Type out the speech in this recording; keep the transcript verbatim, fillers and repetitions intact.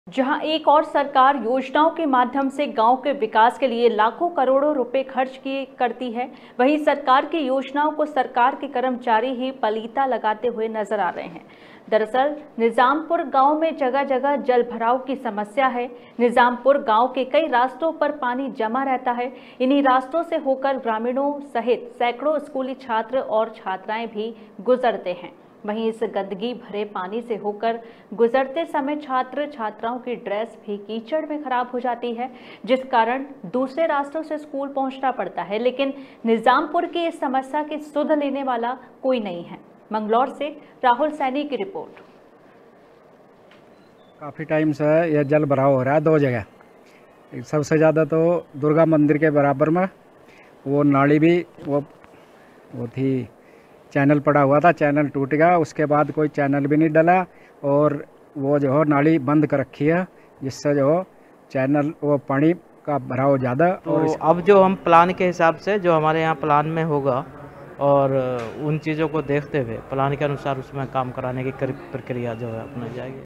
जहां एक और सरकार योजनाओं के माध्यम से गांव के विकास के लिए लाखों करोड़ों रुपए खर्च किए करती है, वहीं सरकार की योजनाओं को सरकार के कर्मचारी ही पलीता लगाते हुए नजर आ रहे हैं। दरअसल निजामपुर गांव में जगह जगह जल भराव की समस्या है। निजामपुर गांव के कई रास्तों पर पानी जमा रहता है। इन्हीं रास्तों से होकर ग्रामीणों सहित सैकड़ों स्कूली छात्र और छात्राएं भी गुजरते हैं। वहीं इस गंदगी भरे पानी से होकर गुजरते समय छात्र छात्राओं की ड्रेस भी कीचड़ में खराब हो जाती है, जिस कारण दूसरे रास्तों से स्कूल पहुंचना पड़ता है। लेकिन निजामपुर की इस समस्या की सुध लेने वाला कोई नहीं है। मंगलौर से राहुल सैनी की रिपोर्ट। काफ़ी टाइम से यह जल भराव हो रहा है दो जगह। सबसे ज़्यादा तो दुर्गा मंदिर के बराबर में वो नाली भी वो वो थी, चैनल पड़ा हुआ था, चैनल टूट गया। उसके बाद कोई चैनल भी नहीं डला और वो जो है नाली बंद कर रखी है, जिससे जो चैनल वो पानी का भराव ज़्यादा। तो और अब जो हम प्लान के हिसाब से जो हमारे यहाँ प्लान में होगा और उन चीज़ों को देखते हुए प्लान के अनुसार उसमें काम कराने की प्रक्रिया जो है अपनाई जाएगी।